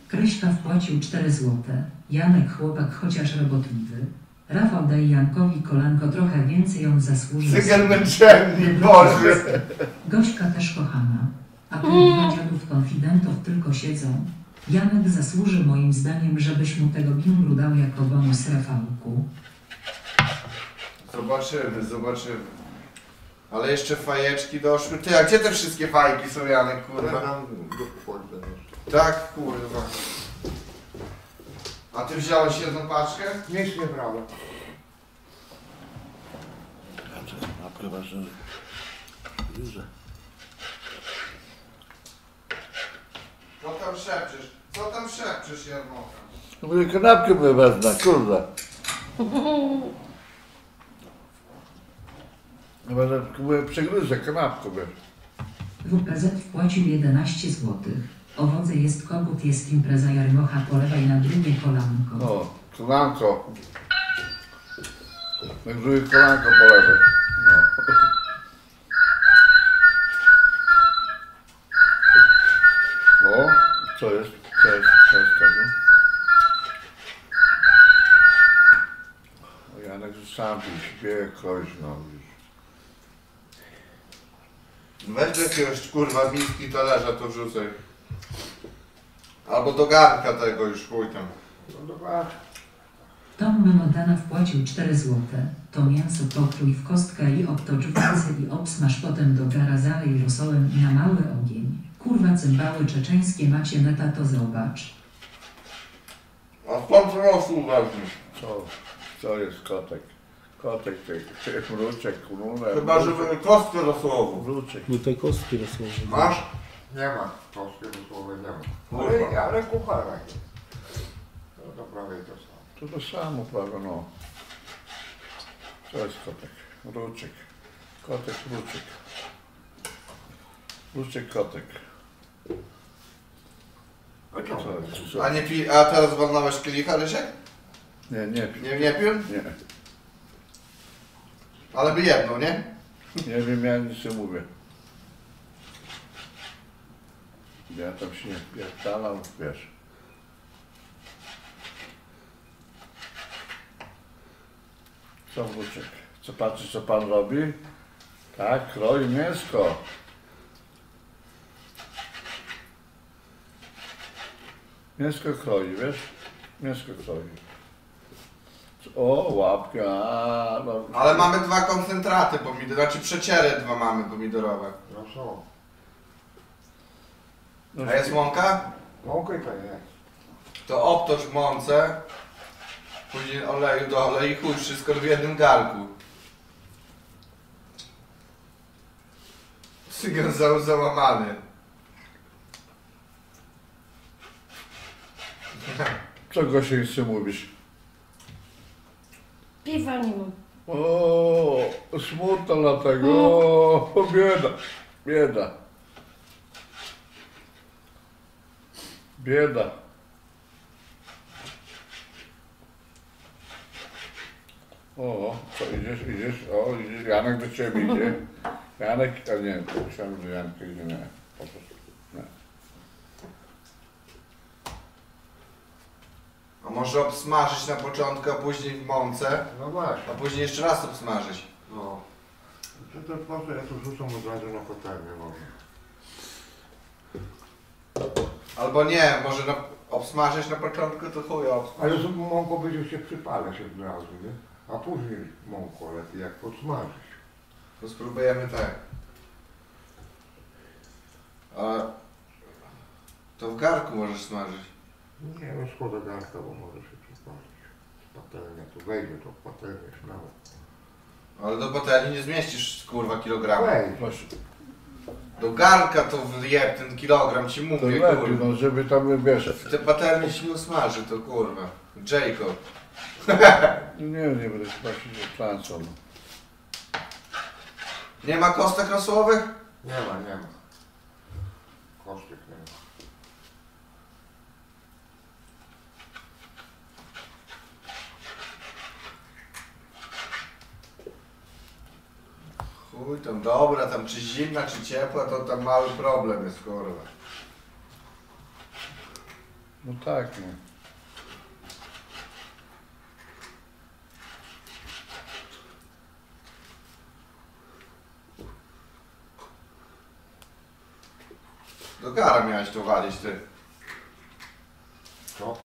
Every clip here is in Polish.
Kryśka wpłacił 4 złote. Janek chłopak chociaż robotliwy. Rafał daj Jankowi kolanko, trochę więcej on zasłuży. Cygan męczennik, Boże! Gośka też kochana. A tu dwa dziadów konfidentów tylko siedzą. Janek zasłuży moim zdaniem, żebyś mu tego bimbru dał jako bonus Rafałku. Zobaczymy. Ale jeszcze fajeczki doszły. Ty, a gdzie te wszystkie fajki są, Janek, kurwa? Tak, kurwa. A ty wziąłeś jedną paczkę? Nic nie brałem. A przeważnie duże. Co tam szepczesz, Jarmocha? No mówię, kanapkę były wezmę, kurde. Chyba, że mówię, przegryzę kanapkę, wiesz. WPZ wpłacił 11 złotych. Owoce jest kogut, jest impreza Jarmocha, polewaj na drugie kolanko. O, kolanko. Na drugie kolanko polewaj. No. O, co jest? Co jest tego? O, Janek już sam tu śpieje, koźno. Weź do jakiegoś, kurwa, miski talerza to wrzucaj. Albo do garnka tego już, chuj tam. No dobra. Tom Memodana wpłacił 4 złote. To mięso pokrój w kostkę i obtocz w masę i obsmaż potem do gara, zalej rosołem i na mały ogień. Kurwa, cymbały czeczeńskie macie neta, to zobacz. A skąd rosół weźmiesz? Co jest kotek? Kotek, mruczek, kunule. Chyba, żeby kostkę rosołową. Mruczek. No te kostki rosną. Masz? Nie ma. Polskiego słowa nie ma. Kurwa. Ale kuchara jest. To prawie to samo. To samo prawie, no. Co jest kotek? Mruczek. Kotek, mruczek. Mruczek, kotek. A co? Co jest? Co? A teraz walnąłeś kielicha, Rysiek? Nie pił. Nie pił? Nie. Ale by jedną, nie? Nie wiem, ja nic nie mówię. Ja tam się nie wpierdalam, wiesz. Co wnuczek? Co patrzysz, co pan robi? Tak, kroi mięsko. Mięsko kroi, wiesz? Mięsko kroi. O, łapka, no. Ale mamy 2 koncentraty pomidorowe, znaczy przeciery 2 mamy pomidorowe. No są. A jest mąka? Mąka to jest. To obtocz w mące, później oleju do oleju i chuj, wszystko w jednym garku. Cygan załamany. Co Gosia jeszcze mówisz? Piwa nie mam. O, smutno dlatego, o, bieda, bieda. Bieda. O, co idziesz, o, idziesz, Janek do ciebie idzie. Janek, a nie, myślałem, że Janek idzie, nie, po prostu, nie. A może obsmażyć na początku, a później w mące, No właśnie. a później jeszcze raz obsmażyć. No. To po prostu ja to rzucam od razu na patelnię może. Albo nie, może obsmażyć na początku, to chuj obsmażyć. Ale z mąką będzie się przypalać od razu, nie? A później mąką lepiej jak podsmażyć. To spróbujemy tak. A to w garku możesz smażyć. Nie, no szkoda garka, bo może się przypalić. Patelnia, to wejdzie to w patelnię śmiało. Ale do patelni nie zmieścisz, kurwa, kilograma. Wejdzie. Proszę, Do garnka to wjeb ten kilogram, ci to mówię, lepiej, kurwa. no, żeby tam, wiesz, W te patelni się nie usmaży, to kurwa. Jacob. nie będę chyba się transą. Nie ma kostek rosółowych? Nie ma. Kostek nie ma. Chuj tam, dobra, tam czy zimna, czy ciepła, to tam mały problem jest, kurwa. No tak, no. Do gara miałeś to walić, ty. Co?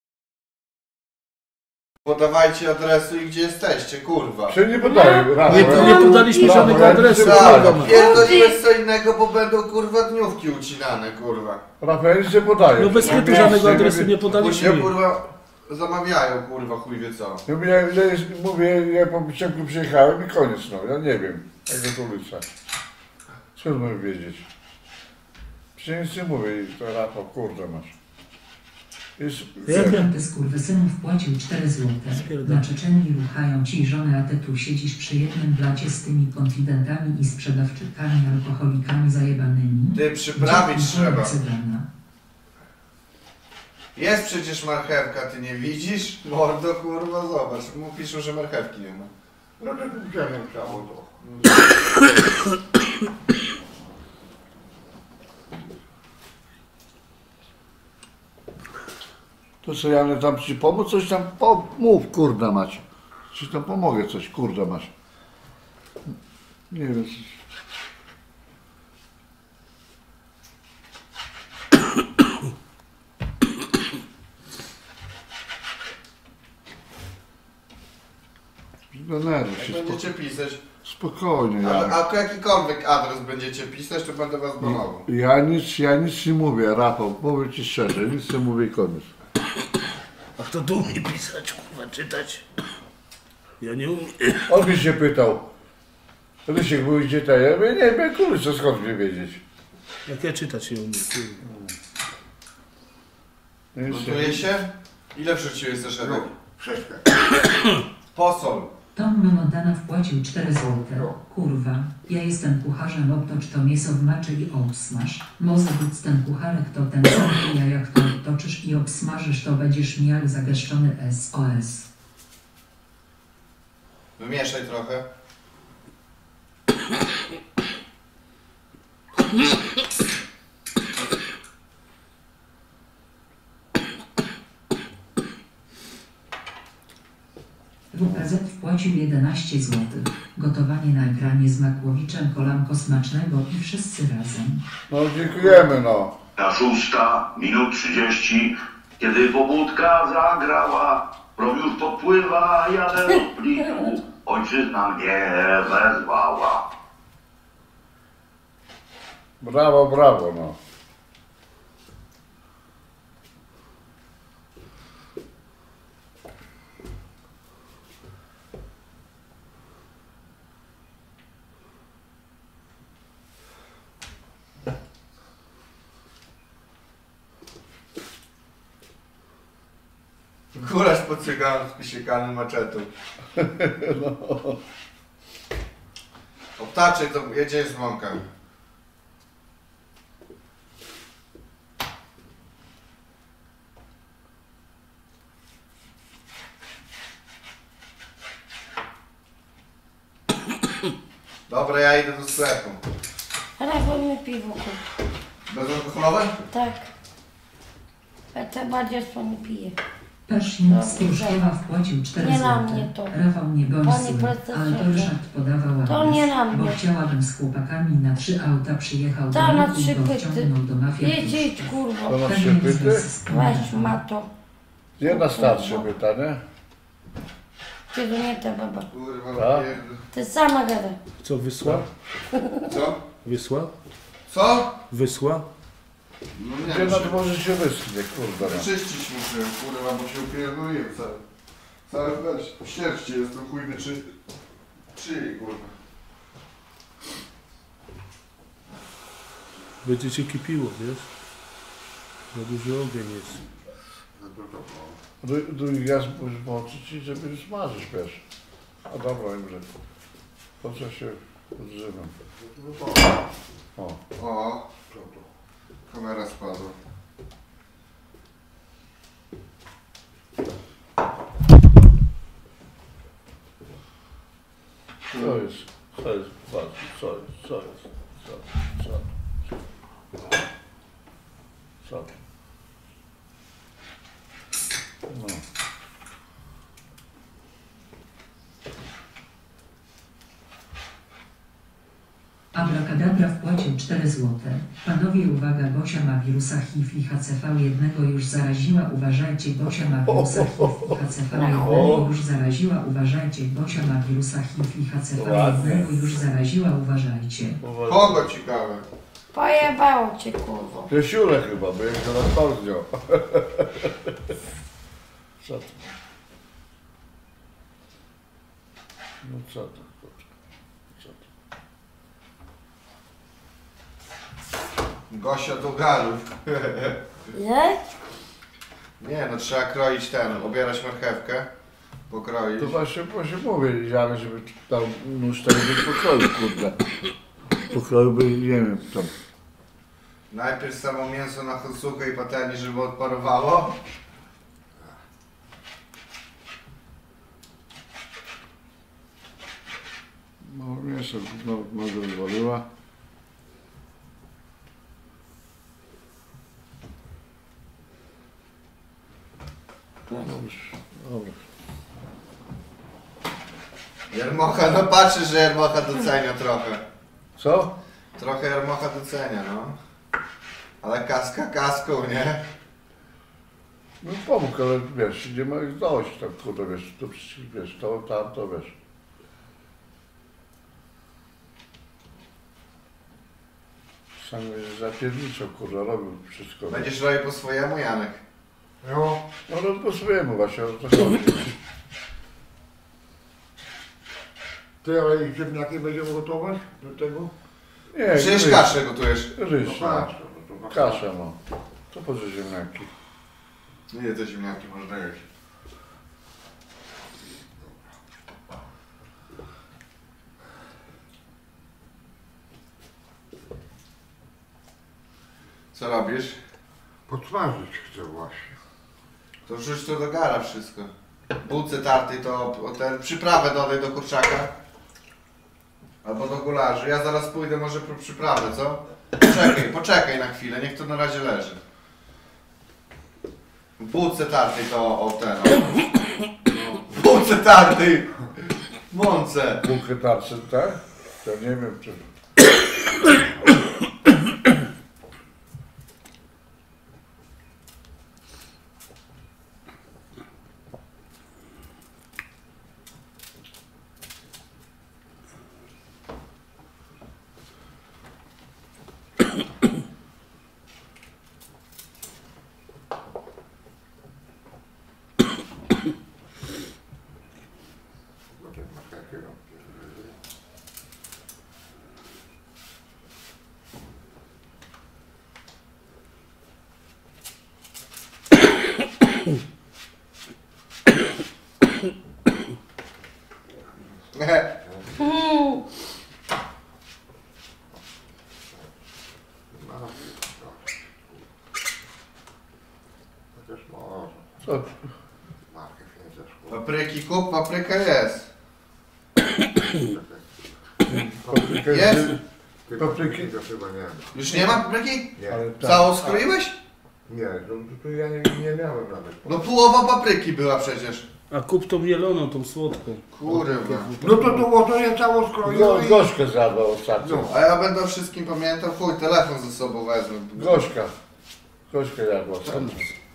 Podawajcie adresu i gdzie jesteście, kurwa. Czy nie podaję? Nie podaliśmy żadnego adresu. Tak, kurwa. pierdolimy co innego, bo będą kurwa dniówki ucinane, kurwa. Rafael nie podaje. No bez kitu żadnego adresu nie podaliśmy. Później kurwa zamawiają, kurwa, chuj wie co. Mówię, ja po wyciągu przyjechałem i koniec, no. Ja nie wiem, jak to ulica. Co mam wiedzieć? Przecież nic nie mówię, to Rafał, kurde masz. Zagram ty skurwysynów wpłacił 4 złote. Na Czeczenii ruchają ci żonę, a ty tu siedzisz przy jednym blacie z tymi konfidentami i sprzedawczykami, alkoholikami zajebanymi. Ty przyprawić Dzięki, trzeba. cygana. Jest przecież marchewka, ty nie widzisz? Mordo, kurwa, zobacz. Mu piszą, że marchewki nie ma. No to widziałem ciało to. To co, Janek, tam ci pomóc? Coś tam mów, kurde mać. Ci tam pomogę coś, kurde masz. Nie wiem. Denerwuj się, Jak będziecie pisać, spokojnie, Janek. a jakikolwiek adres będziecie pisać, to będę was banował. Ja nic nie mówię, Rafał, powiem ci szczerze, nic nie mówię i koniec. A kto tu umie pisać, kurwa, czytać? Ja nie umiem. On mnie się pytał, Rysiek, był gdzie to? Ja mówię, nie wiem, kurczę, skąd mnie wiedzieć. Jak ja czytać nie umiem, kurwa. Gotuje się? Ile wrzuciłeś ze szereg? Wszystkie. Posol. Tom Montana wpłacił 4 złote. Kurwa, ja jestem kucharzem, obtocz to mięso w maczy i obsmaż. Może być ten kucharek to ten sam, ja jak to obtoczysz i obsmażysz, to będziesz miał zagęszczony SOS. Wymieszaj trochę. WPZ wpłacił 11 zł. Gotowanie na ekranie z Makłowiczem, kolanko smacznego i wszyscy razem. No dziękujemy, no. Na 6:30, kiedy pobudka zagrała, prom już podpływa, jadę do Splitu, ojczyzna mnie wezwała. Brawo, brawo, no. Gulasz po cygansku siekany maczetą. Obtaczek to jedzie z mąką. Dobra, ja idę do sklepu. Rafał mi piwo kup. Bezalkoholowe? Tak. A to bardziej nie pije. Pershing z Pruszkowa wpłacił 4 Nie na złote. mnie to. Rafał nie Panie gąsł, profesorze. ale to Ryszard podawał To adres, nie na bo mnie. chciałabym z chłopakami na 3 auta przyjechał To do na Rychu i 3 go pyty. wciągnął do mafii. Idź, idź, kurwa. To na Pewnie 3 jest pyty? bez Weź ma to. Jedna starsze pytanie. Kiedy nie ta baba. Kurwa, Tak? pierdol. Ty sama gada. Co, wysła? Co? Wysła? Co? Wysła? No nie Gdzie wiem, na to może się wyschnie, kurde no. czyścić muszę, kurwa, bo się upierdoliłem cały. Cały weź, w sierści jestem chujny czyj, kurwa. Będzie cię kipiło, wiesz? Za duży ogień jest. Drugi raz musisz włączyć i żeby smażyć, wiesz. A dobra, wiem, że po co się używam. O, O, kamera spadła. co jest? Co jest? Co jest? Co jest? Co? Co? Co? Ajdabra wpłacił 4 złote. Panowie, uwaga, Gosia ma wirusa HIV i HCV jednego już zaraziła, uważajcie, Gosia ma wirusa HIV i HCV jednego już zaraziła, uważajcie, Gosia ma wirusa HIV i HCV jednego już zaraziła, uważajcie. Kogo ciekawe? Pojebało cię, kurwo. Piesiule chyba, bo jak to na tort wziął. Co to? No co to? Co to? Gosia do garów. Jak? Nie, no trzeba kroić obierać marchewkę, pokroić. To właśnie mówię, Janek, żeby tam nóż tego by pokroił, kurde. Pokroiłby, nie wiem, tam. Najpierw samo mięso na sucho i patelni, żeby odparowało. No mięso może wywolyła. Dobrze. Jarmocha, no patrzysz, że Jarmocha docenia trochę. Co? Trochę Jarmocha docenia, no. Ale kaska kaską, nie? No pomógł, ale wiesz, nie ma zdało się tam, kurde, wiesz, to przecież, wiesz, to, tamto, wiesz. Sam zapierniczał, kurde, robił wszystko. Będziesz robił po swojemu, Janek? No, No po swojemu właśnie, o to chodzi. ty, ale i ziemniaki będziemy gotować do tego? Nie, Przecież ryż. kaszę gotujesz. Ryż, No, no. kaszę, no to na Kaszę, no. To po co ziemniaki? Ile te ziemniaki można jeść? Co robisz? Podsmażyć chcę właśnie. To wrzuć to do gara wszystko. Bułce tartej to przyprawę dodaj do kurczaka. Albo do gularzy. Ja zaraz pójdę może po przyprawę, co? Poczekaj na chwilę, niech to na razie leży. Bułce tartej to Bułce tartej! Mące! Bułkę tarczy, tak? To nie wiem, czy... Chociaż może. Co? Markew nie zeszło. Papryki kup, papryka jest. Papryka Jest? Papryki? To chyba nie ma. Już nie ma papryki? Nie. Ale tak. Całą skroiłeś? Nie, to ja nie miałem nawet. No połowa papryki była przecież. A kup tą mieloną, tą słodką. Kurwa. No to ja cało skroiłem i... Gośkę zjadła ostatnio. No. A ja będę o wszystkim pamiętał. Chuj, telefon ze sobą wezmę. Gośka. Gośkę jadła ostatnio.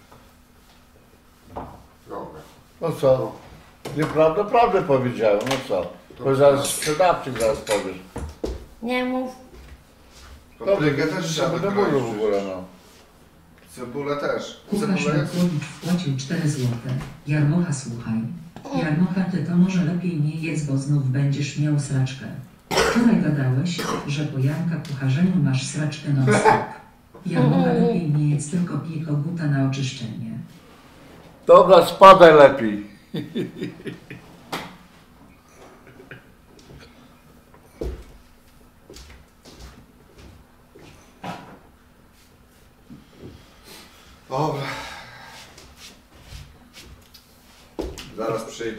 Dobra. No co? Nieprawda, prawdę powiedziałem, no co? To zaraz sprzedawczyk zaraz powiesz. Nie mów. Paprykę też trzeba będę dokroić mówił w ogóle, przecież. no. Cebulę też. Kucharz Cebula jest? Markowicz wpłacił 4 złote. Jarmocha, słuchaj. Jarmocha, ty to może lepiej nie jedz, bo znów będziesz miał sraczkę. Wczoraj gadałeś, że po Janka kucharzeniu masz sraczkę non stop. Jarmocha, lepiej nie jedz, tylko pij koguta na oczyszczenie. Dobra, spadaj lepiej. Dobra. Zaraz przyjdę.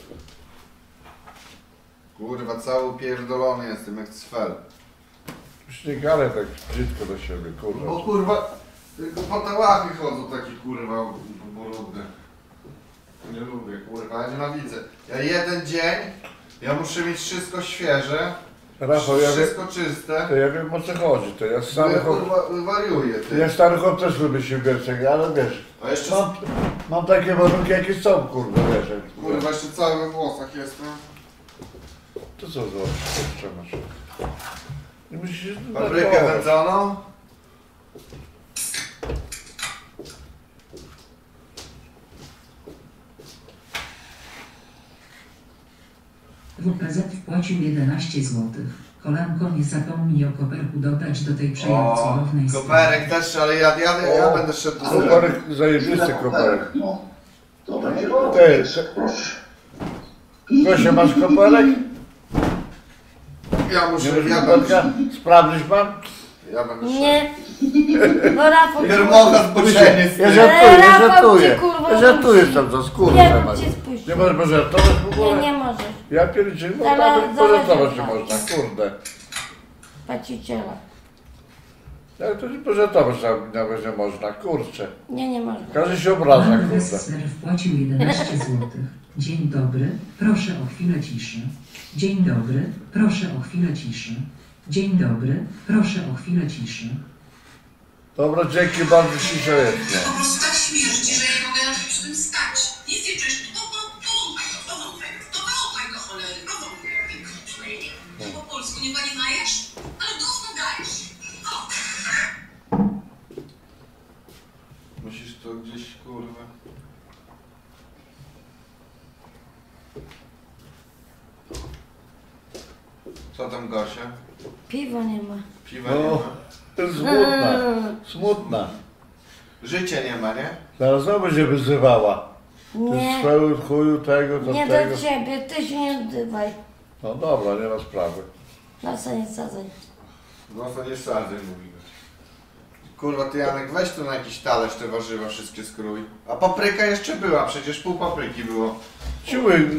Kurwa, cały pierdolony jestem jak cfel. Już nie gadaj tak brzydko do siebie, Bo kurwa. kurwa, tylko patałachy chodzą takie kurwa brudne. Nie lubię, kurwa, ja nienawidzę. Ja jeden dzień, ja muszę mieć wszystko świeże Rafał, ja wiem, Wszystko czyste. to ja wiem o co chodzi, to ja No stary ja chłop, kurwa wariuję, ty. ja stary chłop też lubię się wiercek, ale wiesz, A jeszcze mam takie warunki jakie są, kurwa, wiesz. kurwa jeszcze cały we włosach jestem. To co za kurczę masz? Nie musisz... Paprykę wędzoną. WPZ wpłacił 11 zł. Kolanko, nie zapomnij o koperku dodać do tej O, przejęcownej koperek też, ale ja będę szedł do zera. Koperek, zajebisty koperek. No, to będzie Ty, proszę. Gosia, masz koperek? Ja Nie muszę, masz ja koperka? będę, Sprawdzisz pan? ja będę szedł. Nie. No Rafał, Jarmocha zboczeniec, Ja ty. żartuję, ja Rafał, żartuję. ty, kurwa, Ja żartuję tam za skórę Nie, temat. cię spuścił. Nie możesz pożartować w ogóle? Nie, nie możesz. Ja pierdzielę, no Zaraz- nawet pożartować nie zaraz- można, kurde. Paciciela. Ale to nie pożartować nawet nie można, kurczę. Nie, nie można. Każdy się obraża, Pan kurde. Wesser wpłacił 11 zł. Dzień dobry, proszę o chwilę ciszy. Dzień dobry, proszę o chwilę ciszy. Dzień dobry, proszę o chwilę ciszy. Dobra, dzięki bardzo, cisza jest, Po no. prostu tak śmierdzi, że nie mogę przy tym stać. Nic nie czujesz, powąchaj go, cholery, powąchaj. Po polsku nie znajesz? Ale gówno dajesz. O. Musisz to gdzieś, kurwa. Co tam, Gosia? Piwa nie ma. Piwa nie No, ma? to jest smutna, smutna. Życia nie ma, nie? Zaraz znowu będzie wyzywała. Ty Nie. swoją chuju tego, to Nie tego. do ciebie, ty się nie odzywaj. No dobra, nie ma sprawy. Nosa nie sadzaj. No to nie sadzę, mówi. Kurwa, ty Janek, weź tu na jakiś talerz te warzywa wszystkie skrój. A papryka jeszcze była, przecież pół papryki było. Ciuły,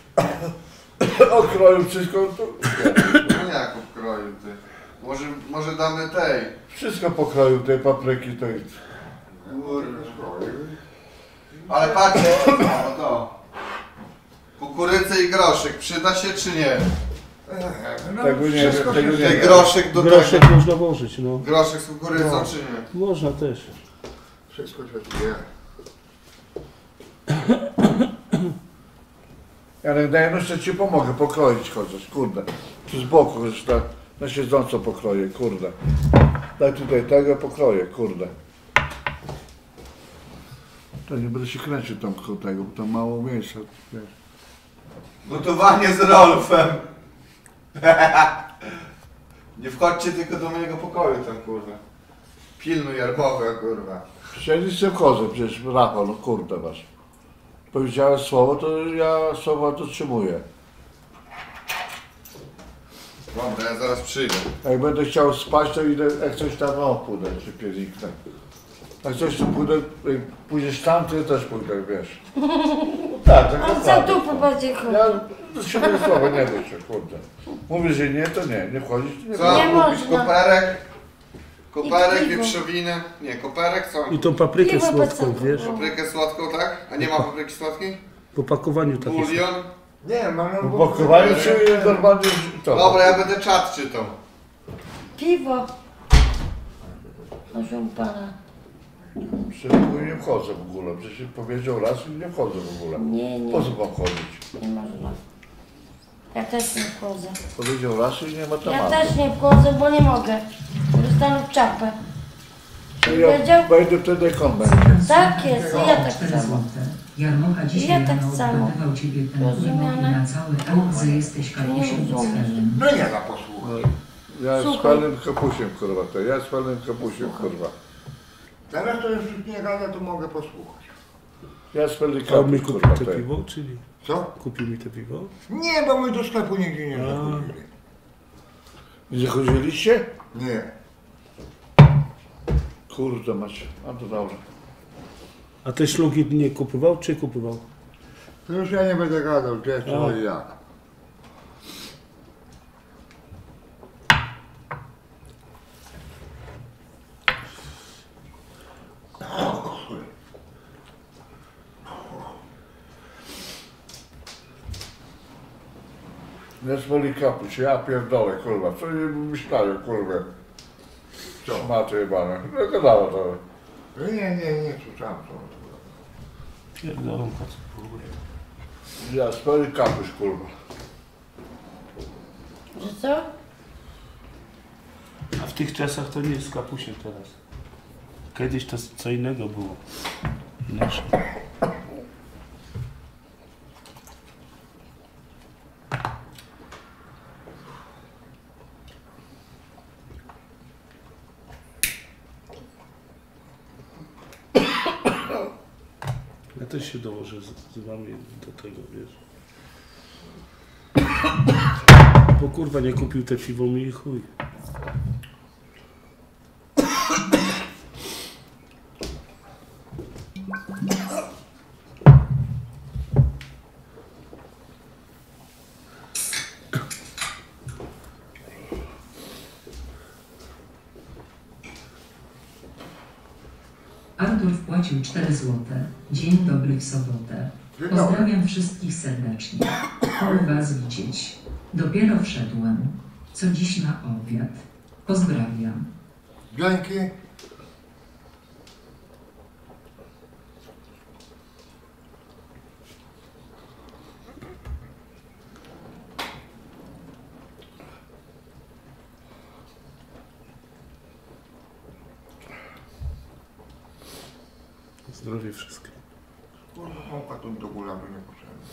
okroju wszystko, to, No jak pokroił ty? Może damy tej. wszystko pokroił tej papryki, to i... Ale patrzcie, no to. Kukurydzę i groszek, przyda się czy nie? Tego nie wiem, tego nie Ten wiem. groszek do Groszek tego. można włożyć, no. Groszek z kukurydzą czy nie? Można też. Wszystko się dzieje. Janek, daj, no jeszcze ci pomogę pokroić chociaż, kurde. Tu z boku już na siedząco pokroję, kurde. Daj tutaj tego, pokroję, kurde. To nie będę się kręcił tam koło tego, bo tam mało miejsca, wiesz. Gotowanie z Rolfem. Nie wchodźcie tylko do mojego pokoju tam, kurwa. Pilnuj Jarmocha, kurwa. Ja nic nie wchodzę, przecież Rafał, no kurde masz. Powiedziałeś słowo, to ja słowa dotrzymuję. Dobra, ja zaraz przyjdę. Jak będę chciał spać, to idę, jak coś tam, o, pójdę, czy pierniknę. Jak coś tu pójdę, jak pójdziesz tam, to ja też pójdę, wiesz. Tak, tak On za dupę bardziej chodzi. Ja do siebie słowa nie bój się, kurde. Mówisz, że nie, to nie, nie wchodzisz, to nie Co? Nie Kupić można. koperek? Koperek, I piwo. wieprzowinę. Nie, koperek co? I tą paprykę Piwo słodką, bez wiesz? cukru. Paprykę słodką, tak? A nie ma papryki słodkiej? W opakowaniu takie są. Bulion? Nie, mamy W blokowaniu czy normalnie to? Dobra, ja będę czat czytał. Piwo. Proszę pana. Przecież nie wchodzę w ogóle, przecież powiedział raz i nie wchodzę w ogóle. Nie, nie, Po co mam chodzić? nie można. Ja też nie wchodzę. Powiedział raz i nie ma Ja tematu. też nie wchodzę, bo nie mogę. Dostanę w czapę. Ja Powiedział? wejdę wtedy jak on będzie. Tak jest, ja tak 4 samo. złote. Jarmocha dzisiaj Ja tak rano samo. obgadywał ciebie ten kurwa i Rozumiane? na cały aut, że jesteś kapusią Nie pod rozumiesz. sferem. No nie da posłuchać. Ja z Słuchaj. panem kapusiem, kurwa, to ja z panem kapusiem, kurwa. Teraz to już nie gada, to mogę posłuchać. Ja z panem A on mi kapusiem, kupił kurwa, to to piwo, czyli Co? kupił mi to piwo? Nie, bo my do sklepu nigdzie nie zachodzili. Gdzie chodziliście? Nie. Kurde macie, a to dobrze. A te szlugi nie kupował, czy kupował? To już ja nie będę gadał, gdzie, co i jak. Nie spali kapuś, ja pierdolę, kurwa. Co nie myślają, kurwa. Co? Szmaty jebane. No gadała to. Nie, słyszałem to. Pierdolą kacu. Ja spali kapuś, kurwa. Że co? A w tych czasach to nie jest kapusiem teraz. Kiedyś to co innego było. Nasze. Ja też się dołożę z wami do tego, wiesz. Bo kurwa nie kupił te piwo mi i chuj. Artur wpłacił 4 złote. Dzień dobry w sobotę. Dzień dobry. Pozdrawiam wszystkich serdecznie. Miło was widzieć. Dopiero wszedłem. Co dziś na obiad? Pozdrawiam. Dzięki. Zdrowie wszystkie. Kurwa, mąka tu do gularu nie potrzebna.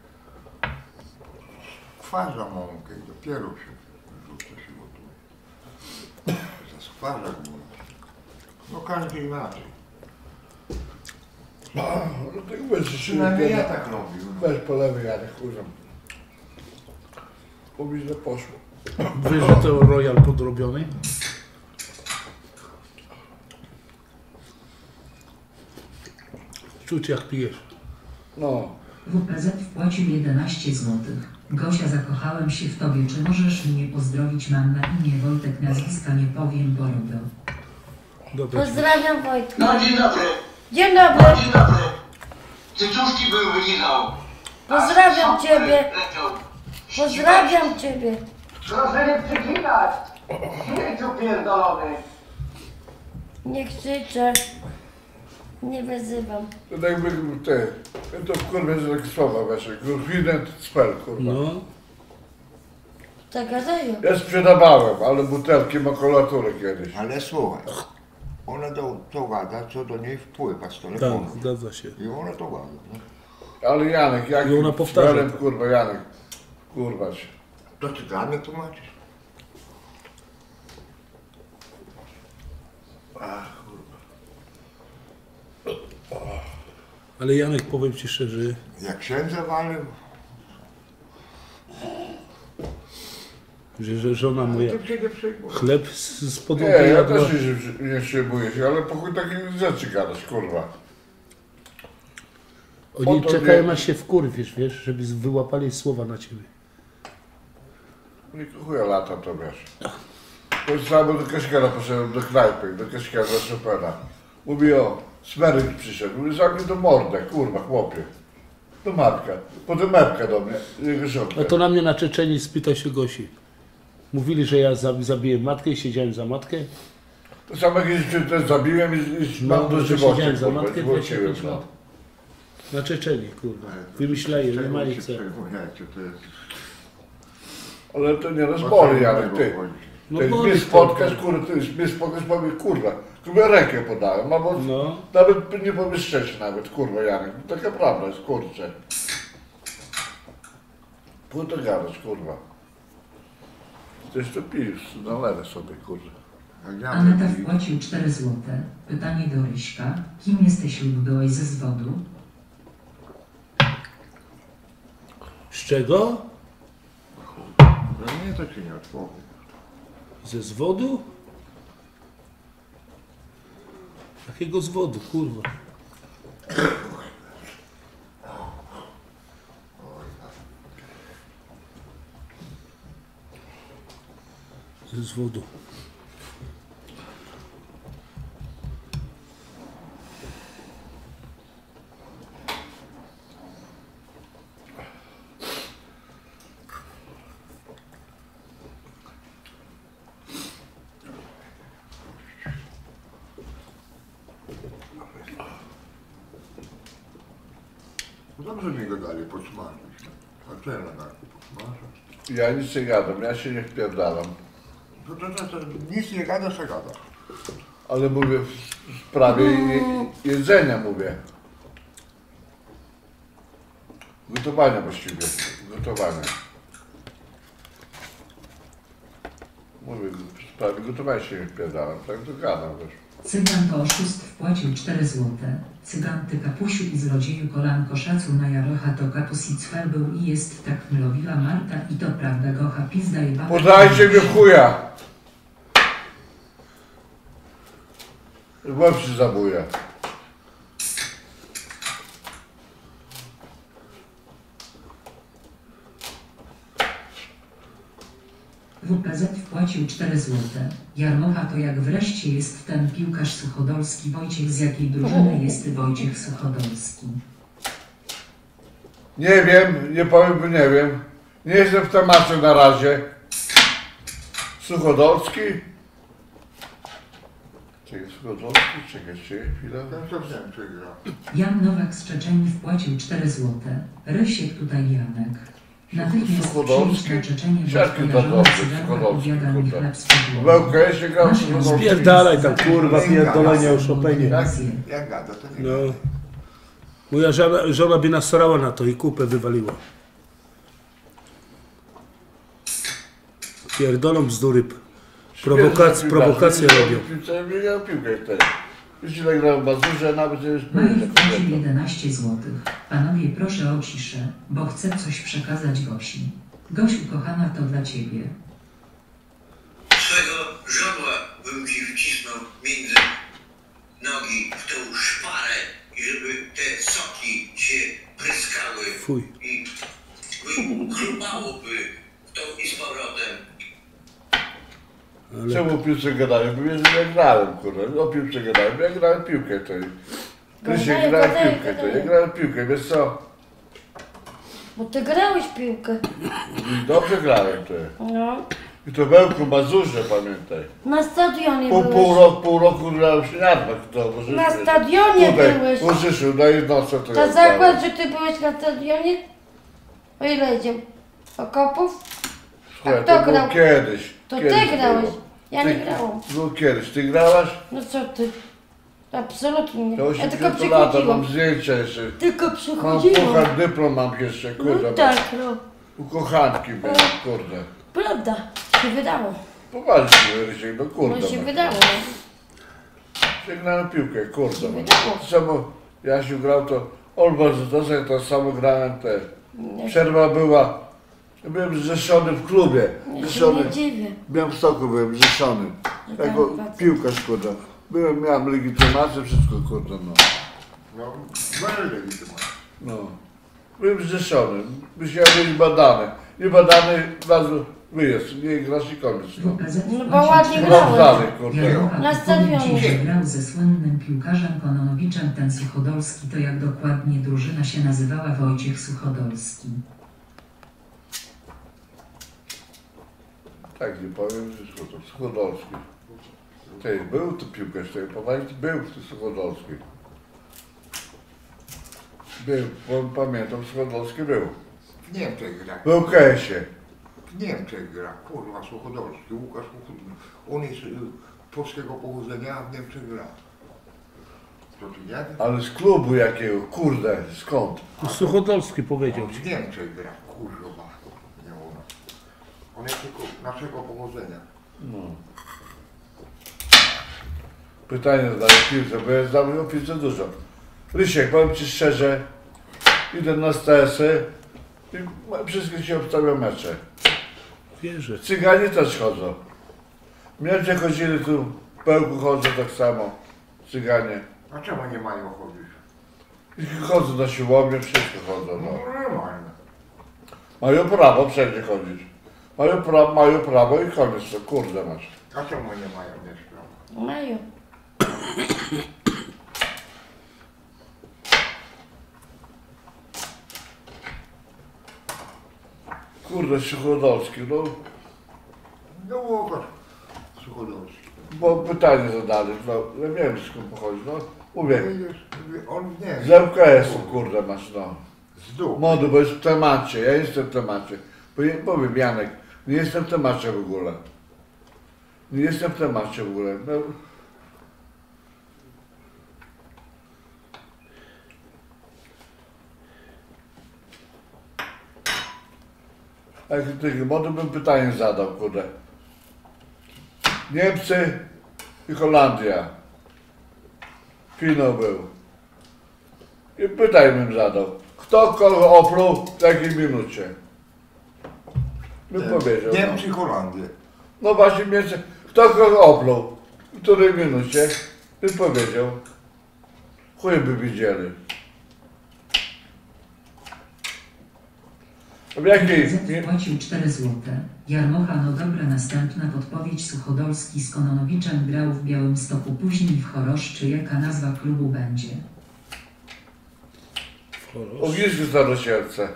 Skwarza mąkę i dopiero się rzuca się gotuje. Zaskwarza gula. No każdy inaczej. No tak weź się Przynajmniej ja tak robił. No. Weź po lewej, Janek, kurwa. Mówi, że poszło. Wiesz, że to Royal podrobiony? Czuć jak pijesz. No. WPZ wpłacił 11 złotych. Gosia, zakochałem się w tobie. Czy możesz mnie pozdrowić? Mam na imię Wojtek, nazwiska nie powiem, Borodo. Dobra. Pozdrawiam Wojtka. No dzień dobry. Dzień dobry. No dzień dobry. Cycuszki były Michał. Pozdrawiam ciebie. Leciał. Pozdrawiam ciebie. Proszę nie przeklinać. Śmieciu pierdolony. Nie krzyczę. Nie wyzywam. To jakby te, to w kurwie że takie słowa weszły. Confident spell, kurwa. No. Tak gadają. Ja sprzedawałem, ale butelki makulatury kiedyś. Ale słuchaj, ona to gada, co do niej wpływa z Tak, telefonu. zgadza się. I ona to gada. No. Ale Janek, jak I ona powtarza spellem, to. kurwa, Janek. Kurwa się. To ty dla mnie tłumaczysz? Ach, kurwa. Ale Janek, powiem ci szczerze, Jak księdza walił, że żona moja to się nie przejmuje. chleb z Nie, podłogi ja jadła. też nie przejmuję się, ale pokój takich rzeczy gadać, kurwa. Oni O to czekają wie- aż się wkurwisz, wiesz, żeby wyłapali słowa na ciebie. Nie chuja lata to wiesz. Poszedłem do Kaśkara, poszedłem do knajpy, do Kaśkara, do Chopina. Mówi o, Smeryk przyszedł, mówi za mnie do mordę, kurwa, chłopie. Do matka. Potem mepka do mnie, jego żonka. A to na mnie na Czeczeni spytał się Gosi. Mówili, że ja zabiję matkę i siedziałem za matkę. To samo kiedyś też zabiłem i mam do że żywocia, siedziałem za kurwa, matkę zwróciłem, 25 no. lat. Na Czeczeni, kurwa. Wymyślają, nie ma ich co. Przejmujecie, to jest... Ale to nie rozbory, Janek, ty. No Ty boli mnie to, spotkasz, tak. kurwa, ty mnie spotkasz, powie, kurwa, kurwa rękę podałem, albo No. nawet nie powiesz szczęście nawet, kurwa, Janek. No, taka prawda jest, kurczę. Po to gadać, kurwa. Ty jeszcze pijesz, nalewę sobie, kurwa. Aneta wpłacił 4 złote. Pytanie do Ryśka. Kim jesteś lub byłeś ze zwodu? Z czego? No nie, to ci nie odpowiem. Ze zwodu? Jakiego zwodu, kurwa? Ze zwodu. No dobrze mi go dali podsmażyć. A co ja na garku podsmażę? Ja nic nie gadam, ja się nie wpierdalam. To nic nie gadasz, a gadasz. Ale mówię w sprawie jedzenia mówię. Gotowania właściwie. Gotowania. Mówię, w sprawie gotowania się nie wpierdalam, tak to gadam też. Cygan to oszust wpłacił 4 złote. Cygan ty kapusiu i złodzieju kolanko szacu na jarocha to kapus i cwer był i jest tak mlowiła Marta i to prawda gocha pizda i baba. Podajcie mi chuja! Łeb się zabuje. WPZ wpłacił 4 złote. Jarmocha to jak wreszcie jest ten piłkarz suchodolski Wojciech, z jakiej drużyny jest Wojciech Suchodolski? Nie wiem, nie powiem, bo nie wiem. Nie jestem w temacie na razie. Suchodolski? Czekaj, Suchodolski? Czekaj, chwilę. Ja to wiem, czy gra. Jan Nowak z Czeczeni wpłacił 4 złote. Rysiek tutaj Janek. Natychmiast Suchodolski? przyjdź na Czeczenie, bo Siatki to skojarzona dobrze, cyganka Suchodolski, opowiada mi kurde. chleb z podłogą. Wełka, ja się gram w Suchodolski. Spierdalaj tam, kurwa, pierdolenia o Chopinie. Jak gada, to nie No. gada. Moja żona by nasrała na to i kupę wywaliła. Pierdolą bzdury. Prowokacje robią. Ja piłkę wtedy. Już ile grałem w bazurze, nawet już Majek wpłacił 11 złotych. Panowie, proszę o ciszę, bo chcę coś przekazać Gosi. Gosiu kochana, to dla ciebie. Swego żodła bym ci wcisnął między nogi w tą szparę i żeby te soki się pryskały. Fuj. I chlupałoby w tą i z powrotem. Ale Czemu o piłce gadałem? Bo wiesz, że ja grałem, kurde. O piłce gadałem, ja grałem w piłkę tej. Krysiek grałem w piłkę tej. Ja grałem w piłkę, wiesz co? Bo ty grałeś w piłkę. I dobrze grałem tej. No. I to Bełku Mazurze, pamiętaj. Na stadionie byłeś. Pół roku grałem w Śniadmak, to może. Na stadionie byłeś. W Urzyszu, na jednostce to To ja zakład, grałem. że ty byłeś na stadionie? O ile idzie? Okopów? Słuchaj, A kto to było grał? kiedyś. To Kiedyś ty grałeś. było. Ja nie grałam. Było kiedyś. Ty grałaś? No co ty? Absolutnie nie. To Ja tylko 80 lat, przychodziłam. mam zdjęcia jeszcze. Tylko Mam przychodziłam. puchar, dyplom mam jeszcze, kurde. No tak, no. U kochanki byłem, kurde. Prawda. Się wydało. Poważnie, Rysiek, no kurde. No się no. wydało. Sięgnąłem piłkę, kurde. No. Wydało. Samo Jasiu grał, to Olba Zytosek, to samo grałem te. Nie, Przerwa była. Byłem zrzeszony w klubie. ja się Zrzeszony. nie dziwię. W Białymstoku byłem zrzeszony. Jako piłkarz, kurde. Miałem legitymację, wszystko, kurde, no. No, będę legitymowany. No. Byłem zrzeszony. Musiałem być badany. Nie badany, razu wyjazd. Nie grasz i koniec. No. WPZ No bo wpłacił ładnie 4 grałeś. Dalej, kurde. Jarmocha Na odpowiedział, stadionie. że grał ze słynnym piłkarzem Kononowiczem, ten Suchodolski, to jak dokładnie drużyna się nazywała? Wojciech Suchodolski. Tak, nie powiem, że to Suchodolski. Ty, był tu piłkarz, tej poważnie był w Suchodolski. Był, bo pamiętam, Suchodolski był. W Niemczech gra. Był w KS-ie. W Niemczech gra. Kurwa, Suchodolski. Łukasz Suchodolski. On jest polskiego pochodzenia, a w Niemczech gra. To ty nie? Ale z klubu jakiego, kurde, skąd? Suchodolski powiedział On ci. w Niemczech gra. Kurwa, nie u nas. On jest tylko naszego pochodzenia. No. Pytanie zadaję piłce, bo ja znam o piłce dużo. Rysiek, powiem Ci szczerze, idę na STS-y i wszystkie się obstawia mecze. Wierzę. Cyganie też chodzą. Niemcy chodzili tu, w Bełku chodzą tak samo. Cyganie. A czemu nie mają chodzić? I chodzą na siłownię, wszystko chodzą. No No. normalne. Mają prawo wszędzie chodzić. Mają prawo i koniec, to kurde masz. A czemu nie mają jeszcze? Mają. Kurde, Suchodolski, no. No Łukasz Suchodolski. Bo pytanie zadali, no, ja nie wiem skąd pochodzi, no. Mówię, On w Niemczech. z LKS-u, kurde masz, no. Z dupy. Modu, bo jest w temacie, ja jestem w temacie. Powiem Janek, nie jestem w temacie w ogóle. Nie jestem w temacie w ogóle. No. A jak tego modu bym pytanie zadał, kurde. Niemcy i Holandia. Finał był. I pytanie bym zadał. Kto kogo opluł w jakiej minucie? Bym powiedział. Niemcy i Holandię. No właśnie, Niemcy. Kto kogo opluł? W której minucie? Bym powiedział. Chuj by widzieli. W jakiej... Z płacił 4 złote. Jarmocha, no dobra, następna podpowiedź. Suchodolski z Kononowiczem grał w Białymstoku, później w Choroszczy. Jaka nazwa klubu będzie? Ognisku Starosierce.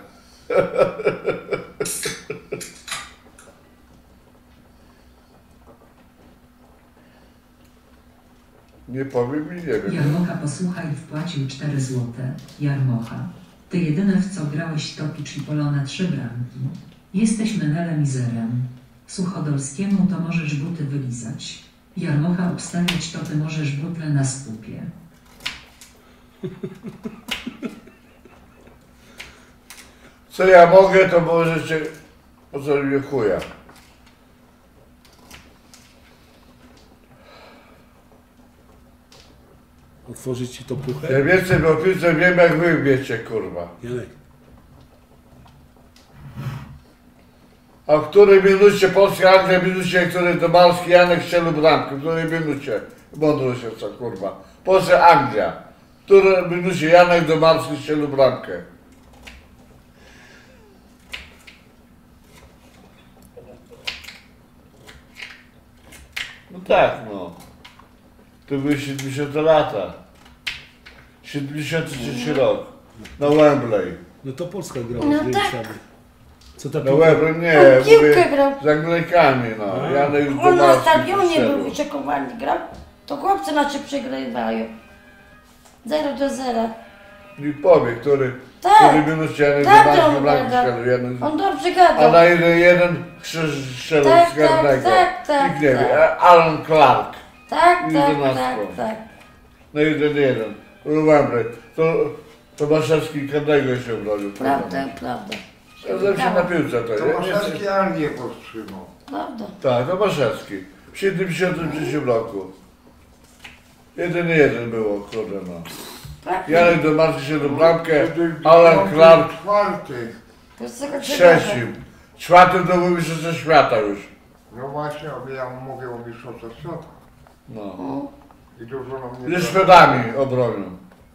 Nie powiem i nie wiem. Jarmocha, posłuchaj, wpłacił 4 złote. Jarmocha, ty jedyne w co grałeś to Picz i Polona 3 bramki. Jesteś menelem i zerem. Suchodolskiemu to możesz buty wylizać. Jarmocha, obstawiać to ty możesz butle na skupie. Co ja mogę, to możecie... Po co mnie chuja. Otworzyć ci to puchę? Ja więcej o piłce wiem, jak wy wiecie, kurwa. Janek. A w której minucie Polska, Anglia, w minucie, której Domalski, Janek strzelił bramkę? W której minucie? Mądro się co, kurwa. Polska, Anglia. W której minucie Janek Domalski strzelił bramkę? No tak, no. To były 70 lata. 73 rok. Na Wembley. No to Polska grała No z Niemcami. tak. Co ta Na piłka? Wembley nie, On piłkę mówię grał. z Anglikami, no. Janek On na Domalski stadionie strzelił. był wyczekowany, grał. To chłopcy nasze przegrywają. 0-0. I powie, który Tak. w której minucie Janek Tak, Domalski on bramkę gada. strzelił. Janek... On dobrze A gadał. na 1-1 strzelił Tak, z karnego. tak. Nikt nie wie. Alan Clark. Tak, I tak, 11. tak. Na 1-1. Wembley. To Maszewski karnego się bronił. Prawda. Zgadzam się na piłce to. To Ja nie Maszewski Anglię powstrzymał. Prawda. Tak, to Maszewski. W 73 roku. 1-1 było, kurde no. Tak. Janek Domalski się do bramkę, Wtedy Alan Clark Czwarty. To jest taka trzecim. Czwartym to był mistrzostwo świata już. No właśnie, ale ja mówię o mistrzostwach świata. No. I dużo nam nie Ze Szwedami obronił.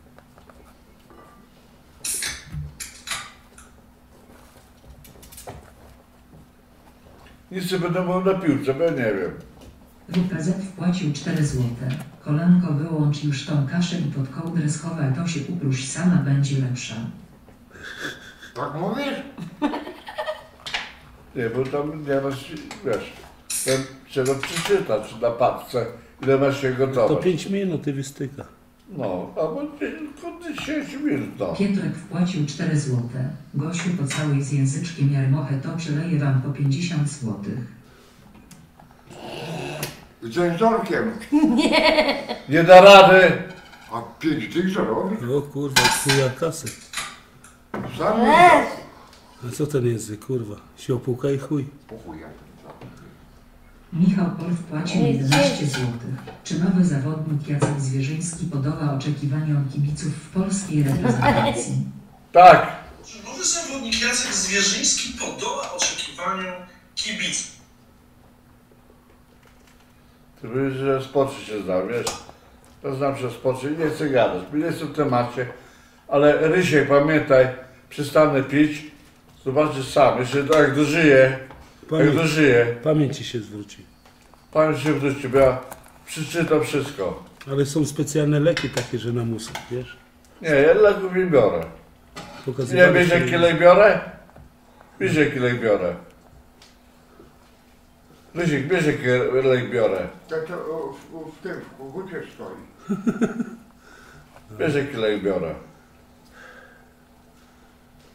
Nic nie będę mówił na piłce, bo ja nie wiem. WPZ wpłacił 4 złote. Kolanko, wyłącz już tą kaszę i pod kołdrę schowaj, to się upróś, sama będzie lepsza. Tak mówisz? Nie, bo tam nieraz, wiesz, tam trzeba przeczytać na paczce, ile masz się To gotować. 5 minut i wystyka. No, albo 10 minut, no. Pietrek wpłacił 4 złote. Gosiu, pocałuj z języczkiem Jarmochę, to przeleję wam po 50 złotych. Z cenzorkiem. Nie da rady. A 5 tych zarobi? O kurwa, chuja kasy. Sam Weź. A co ten język, kurwa? Siopułka i chuj. pochuja. Michał Pol wpłacił 11 złotych. Czy nowy zawodnik Jacek Zwierzyński podoła oczekiwaniom kibiców w polskiej reprezentacji? Tak. Czy nowy zawodnik Jacek Zwierzyński podoła oczekiwaniom kibiców? Ty wiesz, że spoczy się znam, wiesz? Ja znam się spoczy i nie chcę gadać, bo nie jestem w temacie. Ale Rysiek, pamiętaj, przestanę pić, zobaczysz sam, jeszcze to jak dożyję, Pamięci się zwróci. pamięć się wróci, bo ja przeczytam wszystko. Ale są specjalne leki takie, że na mózg, wiesz? Nie, ja leków nie biorę. Nie Pokazywali wiesz się- jaki lek biorę? Wiesz jaki lek biorę? Rysiek, wiesz jaki lek biorę? To w tym, w kogucie stoi. Wiesz jaki lek biorę?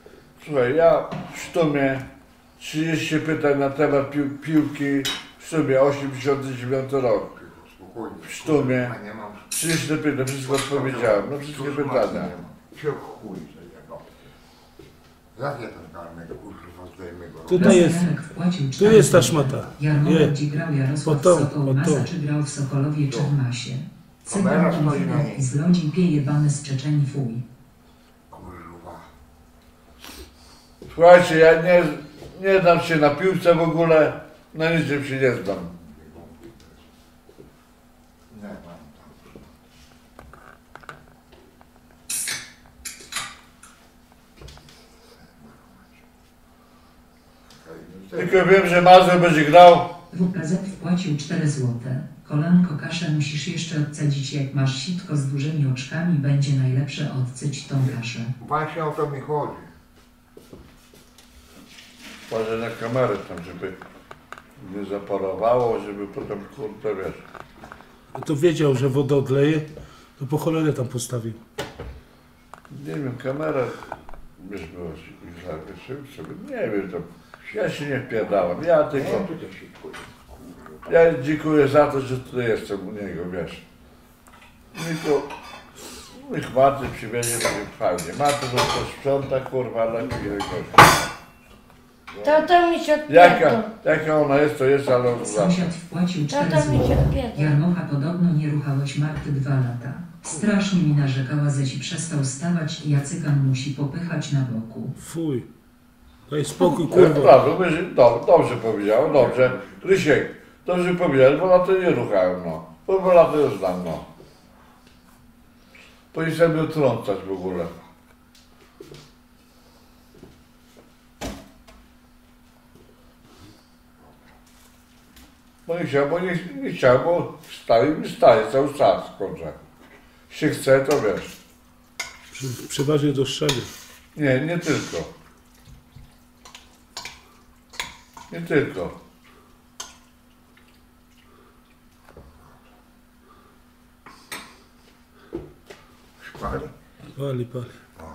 Słuchaj, ja w sztumie 30 pytań na temat piłki, w sumie 89 rok. Spokojnie. W sztumie A nie mam. 30 pytań, wszystko odpowiedziałem, no wszystkie pytania. Cię chuj zajebał. Jak ja ten garnek kurwa zdejmę go? Tutaj jest, Janek wpłacił tu jest 4 ta szmata. Jarmołek, Nie. gdzie grał Jarosław Po to, Sokół po Masa, to. czy grał w Sokolowie, czy w Masie. Kamera Cygan stoi na niej. i z ludzi pie jebany z Czeczeni fuj. Kurwa. Słuchajcie, ja nie dam się na piłce w ogóle, na niczym się nie znam. Nie mam tam. Tylko wiem, że Mazur będzie grał. WKZ wpłacił 4 złote. Kolanko kaszę musisz jeszcze odcedzić, jak masz sitko z dużymi oczkami, będzie najlepsze odcyć tą kaszę. Właśnie o to mi chodzi. Patrzę na kamerę tam, żeby nie zaparowało, żeby potem, kurde, wiesz. To wiedział, że wodę odleje, to po cholerę tam postawił. Nie wiem, kamera, wiesz, było sobie, nie wiem, to ja się nie wpierdałem, ja tylko, ja dziękuję za to, że tutaj jestem u niego, wiesz. Tylko, niech Marty przywiezie, będzie fajnie. Marty to sprząta, kurwa, lepiej jak gość. To mi się odpierdol. Jaka ona jest, to jest, ale on Sąsiad wpłacił 4 To mi się złote. odpierdol. Jarmocha, podobno nie ruchałeś Marty 2 lata. Strasznie mi narzekała, że ci przestał stawać i Jacykan musi popychać na boku. Fuj. Daj spokój, Kurwa, kurwa. dobrze powiedziałem, dobrze. Rysiek, dobrze powiedziałem, bo na to nie ruchałem, no. Bo na to już znam, no. Powinien mnie trącać w ogóle. Bo nie chciał, bo staje cały czas, kurczę. Jeśli chce, to wiesz. Przeważnie do strzelby. Nie tylko. Nie tylko. Pali. Pali.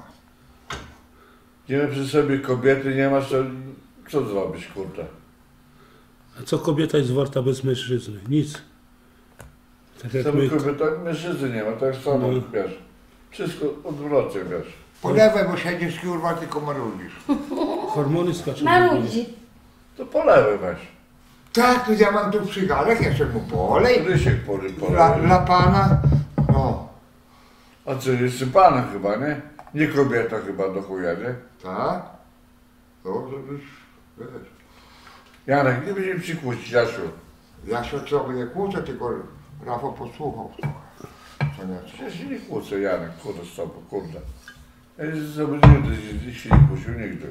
Nie wiem, przy sobie kobiety nie masz, to co zrobić, kurde? A co kobieta jest warta bez mężczyzny? Nic. Tak jak Sobie my. kobieta, mężczyzny nie ma, tak samo, No. wiesz. Wszystko odwrotnie, wiesz. Po lewej, bo siedzisz kurwa, tylko marudzisz. Hormony skaczą. Marudzi. To po lewej weź. Tak, to ja mam tu przygalek, jeszcze mu polej. Rysiek po Dla lewej. pana, no. A co, jest panem chyba, nie? Nie kobieta chyba do chuja, nie? Tak? To żebyś, wiesz. Janek, nie będziemy ci kłócić, Jasiu. Ja się od sobie nie kłócę, tylko Rafał posłuchał trochę. Co nie? Ja się nie kłócę, Janek, kurde z tobą, kurde. Ja się sobie nigdy się nie kłócił, nigdy.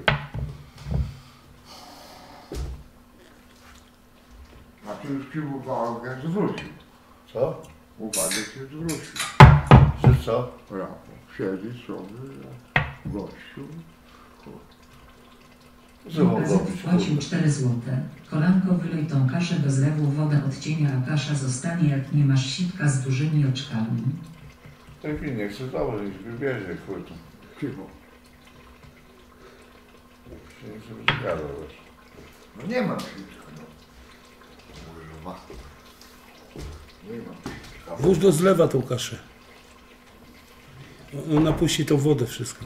A ty już ci uwagę zwrócił. Co? Uwagę ci zwrócił. Że co? Rafał siedzi sobie, gościu. Co mam WKZ robić, wpłacił kurde? 4 złote. Kolanko, wyluj tą kaszę do zlewu, woda odcienia, a kasza zostanie, jak nie masz sitka z dużymi oczkami. Taki nie chce założyć, wybierze, kurde. Cicho. Się nie chce być gadał, wiesz. No nie mam wszystko, no. Kurwa. Nie mam wszystko. Włóż do zlewa tą kaszę. Ona puści tą wodę wszystko.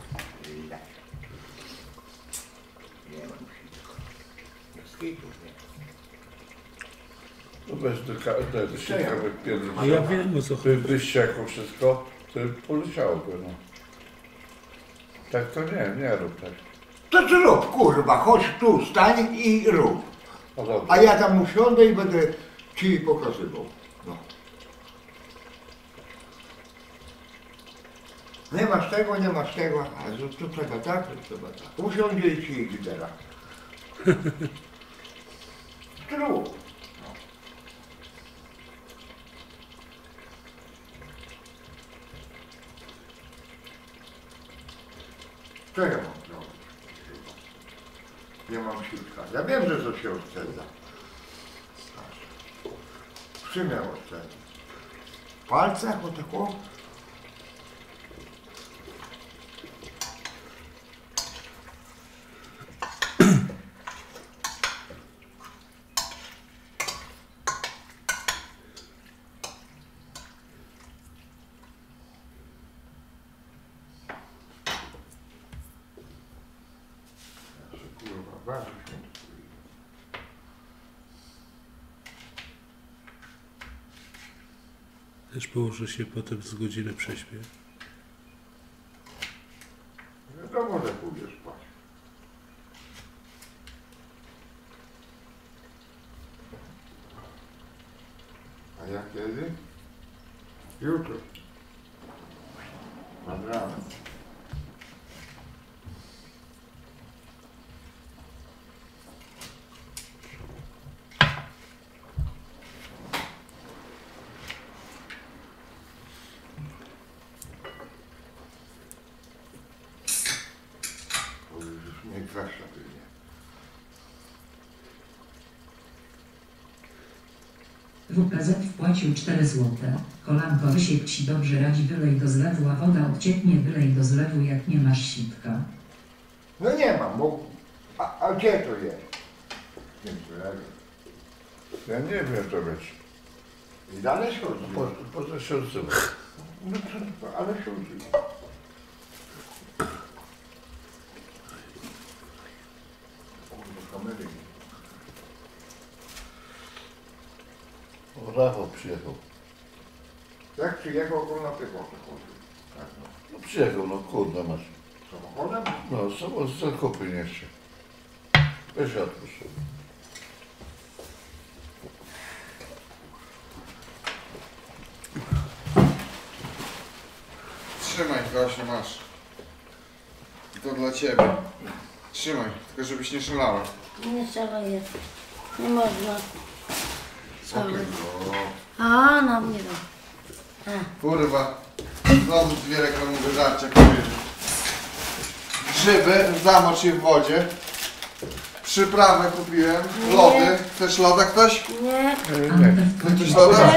No weź do siatka wypierdolić. A ja wiem o co chodzi. By ściekło wszystko, to by poleciałoby, no. Tak to nie rób tak. To co rób, kurwa, chodź tu, stań i rób. No dobrze. A ja tam usiądę i będę ci pokazywał. No. Nie masz tego, nie masz tego, a to trzeba tak, to trzeba tak. Usiądzie i ci lidera. True. Co ja mam zrobić? Nie mam siłka. Ja wiem, że to się odcedza. W czym ja odcedzę? W palcach o taką? Bardzo święty. Też położę się potem z godzinę prześpię. Wiadomo, że pójdziesz spać. A jak kiedy? Jutro. Nad ranem. To już nie kwestia pewnie. WPZ wpłacił 4 złote. Kolanko Wysiek ci dobrze radzi, wylej do zlewu, a woda odcieknie, wylej do zlewu, jak nie masz sitka. No nie mam, bo... A gdzie to jest? Nie wiem. Ja nie wiem to być. I dalej chodzi. Po co się odzywa? No to, ale chodzi. Kurwa, kamery. O, Rafał przyjechał. Jak przyjechał, to na piechotę chodził. Tak, no. No przyjechał, no kurde masz. Samochodem? No, samo z zakupy niesie. Weź odpuść. Trzymaj, Gosiu, masz. To dla ciebie. Trzymaj, tylko żebyś nie szalała. Nie szaleję. Nie można. Okej. A, na mnie no. Kurwa. Znowu dwie reklamowe żarcia powiedzieć. Grzyby, zamocz je w wodzie. Przyprawę kupiłem. Lody. Chcesz loda ktoś? Nie. Chcesz loda?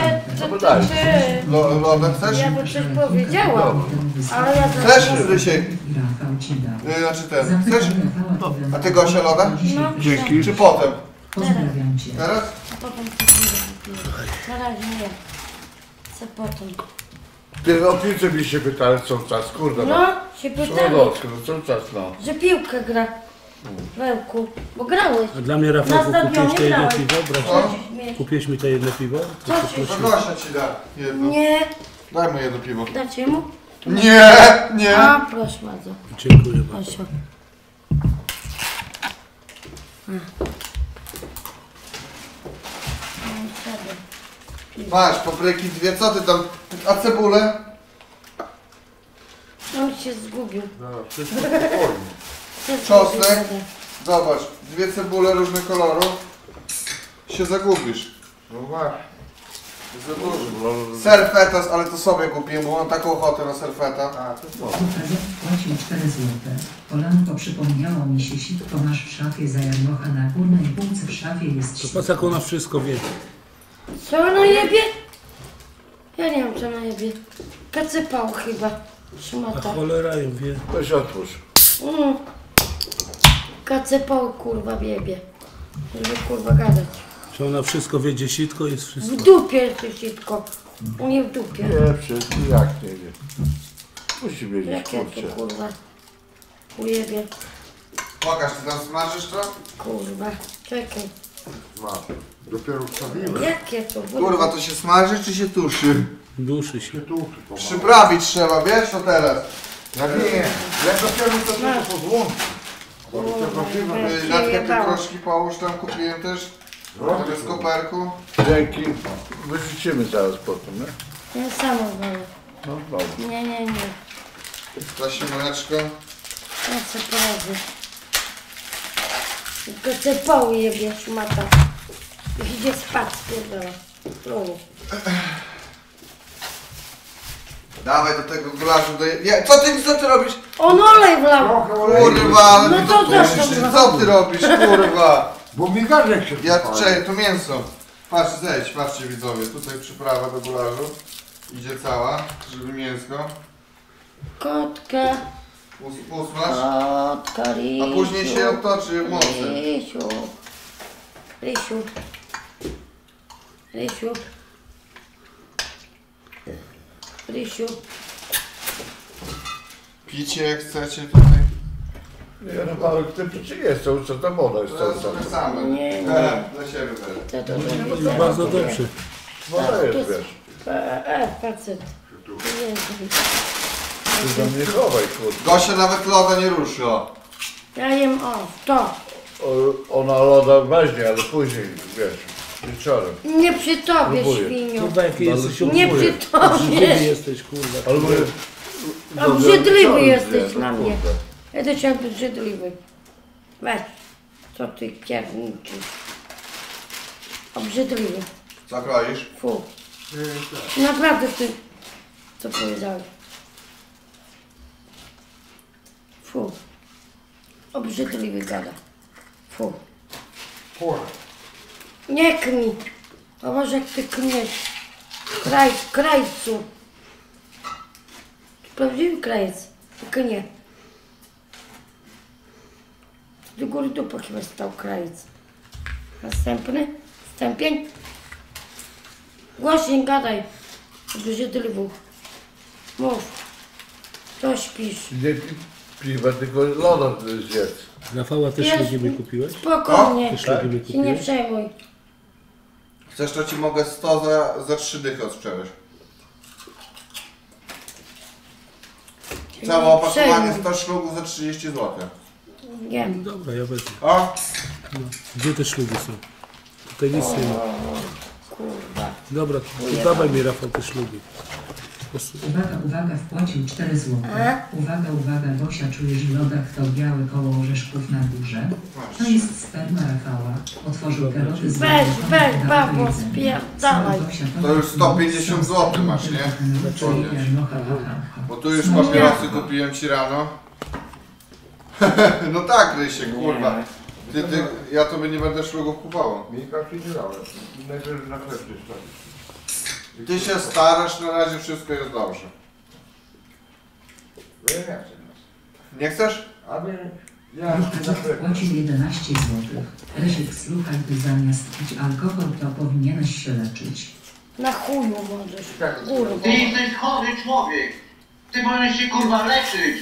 Loda chcesz? Ja bym coś powiedziała, ale ja Chcesz, Rysiek? Znaczy ten. Chcesz? A ty, Gosia, loda? No, Dzięki. Czy potem? Pozdrawiam cię. Teraz? a potem coś nie kupię. Na razie nie. Co potem? Ty o piłce mi się pytałeś cały czas, kurde. No, się pytali, No cały czas, no. że piłkę gra. Wełku, bo grałeś. A dla mnie, Na Rafałku, stadionie kupiłeś te jedno grałeś. piwo? O. Bracie? Co ci śmiesz? Kupiłeś mi te jedno piwo? Co ci To Gosia ci da jedno. Nie. Daj mu jedno piwo. Dacie mu? Nie, nie. A, proszę bardzo. Dziękuję bardzo. Proszę. Masz papryki dwie, co ty tam? A cebulę? On się zgubił. Zaraz, wszystko spokojnie. Czosnek? Zobacz, dwie cebule różnego koloru. Się zagubisz. No właśnie. Serfetas, ale to sobie kupiłem, bo mam taką ochotę na serfeta. A, to było. WPZ wpłacił 4 złote. Kolanko, przypomniało mi się, sitko masz w szafie za jarmocha na górnej półce w szafie jest To sitko. po co jak ona wszystko wie? Co na jebie? Ja nie wiem co na jebie. Kacypał chyba. A Szmata. cholera ją wie. Weź otwórz. Kacypał kurwa jebie. Żeby kurwa gadać. Czy ona wszystko wie, gdzie sitko jest W wszystko? dupie to sitko. U nie w dupie. Nie, przecież jak nie wie. Musi wiedzieć, Jak ja kurczę. to kurwa ujebie. Pokaż, ty tam smażysz to? Kurwa. Czekaj. Masz. Dopiero wstawiłem. Jakie to? Kurwa, to się smaży czy się tuszy? Duszy się. Się tu pomału. Przyprawić trzeba, wiesz, to teraz. Ja nie. Ja dopiero to tylko podłączę. Bo tego piwa... Natkę pietruszki połóż, tam kupiłem też. Trochę z koperku. Dzięki. Wyrzucimy zaraz potem, nie? Ja samo wolę. No dobra. Nie, nie, nie. Zasiemeczko. Ja co poradzę. Tylko cepał jebie szmata. Już idzie spać, spierdala. Próbuj. Dawaj do tego gulaszu. Co ty robisz? On olej wlał. Kurwa, ale No ty to tu też musisz- to co ty robisz, kurwa? Bo mi gardek się Ja wypali. czekaj, to mięso. Patrz, zejdź, patrzcie widzowie, tutaj przyprawa do gulaszu. Idzie cała, żeby mięsko. Kotka. Usmaż, Kotka, Rysiu. a później się obtoczy mocem. Rysiu. Rysiu. Rysiu. Rysiu. Picie jak chcecie tutaj. Nie, Rafałek, ty przecież jest cały czas, ta woda jest To cały jest to czas. same. Nie, Dla siebie będę. to Bardzo dobrze. Woda jest, wiesz. Facet. Ty tam nie chowaj, kurde. Gosia nawet loda nie ruszy, o. Ja jem to. Ona loda weźmie, ale później, wiesz, wieczorem. Nie przy tobie, Próbuję. świnio. Kurwa, jaki jesteś Nie przy obrzydliwy tobie. jesteś, kurwa. Ale Obrzydliwy wieczorem jesteś zje, na no mnie. kurde. Ja też jestem obrzydliwy. Weź. Co ty pierniczysz? Obrzydliwy. Co kroisz? Fu. Naprawdę ty, co powiedziałeś. Fu. Obrzydliwy gada. Fu. Nie kmi. To może jak ty kmiesz. Krajcu. Prawdziwy krajec. Knie. Do góry dupy chyba stał krajec. Następny. Stępień. Głośniej gadaj. Obrzydliwy. Mów. Co śpisz? Nie piwa, tylko loda zjedz. Rafała też Jest. ślugi mi kupiłeś? Spokojnie. Też ślugi mi Się nie kupiłeś? przejmuj. Chcesz, to ci mogę 100 za 3 dychy odsprzedać. Całe opakowanie 100 szlugów za 30 zł. Wiem. Dobra, ja wezmę. O! Gdzie te ślugi są? Tutaj nic nie ma. Kurwa. Dobra, to dawaj mi, Rafał, te ślugi. Uwaga, uwaga, wpłacił 4 złote. Uwaga, uwaga, Gosia czuje, że lodach to białe koło orzeszków na górze. To jest sperma Rafała. Otworzył garoty z Weź, babo, spierdalaj. To już 150 zł masz, nie? Bo tu już papierosy kupiłem ci rano. No tak, Rysiek, kurwa. Ja tobie nie będę szlugów kupował. Mika przydzielałem. Najpierw na chleb czyszczę. Ty się starasz, na razie wszystko jest dobrze. Ja nie chcę. Nie chcesz? Ale ja na chleb. Płacił 11 zł. Rysiek, słuchaj, ty zamiast pić alkohol, to powinieneś się leczyć. Na chuju możesz. Kurwa. Ty jesteś chory człowiek. Ty powinieneś się kurwa leczyć.